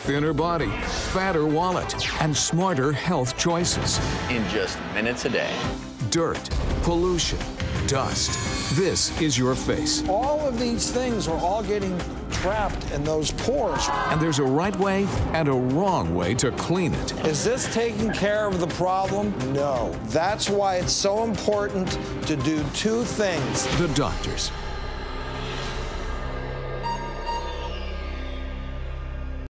thinner body, fatter wallet, and smarter health choices. In just minutes a day. Dirt, pollution, dust. This is your face. All of these things are all getting trapped in those pores. And there's a right way and a wrong way to clean it. Is this taking care of the problem? No. That's why it's so important to do two things. The doctors